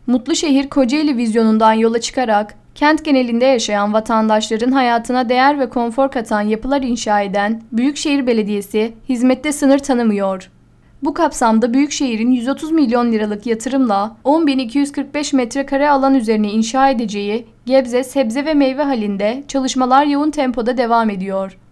Mutlu Şehir Kocaeli vizyonundan yola çıkarak kent genelinde yaşayan vatandaşların hayatına değer ve konfor katan yapılar inşa eden Büyükşehir Belediyesi hizmette sınır tanımıyor. Bu kapsamda Büyükşehir'in 130 milyon liralık yatırımla 10.245 metrekare alan üzerine inşa edeceği Gebze sebze ve meyve halinde çalışmalar yoğun tempoda devam ediyor.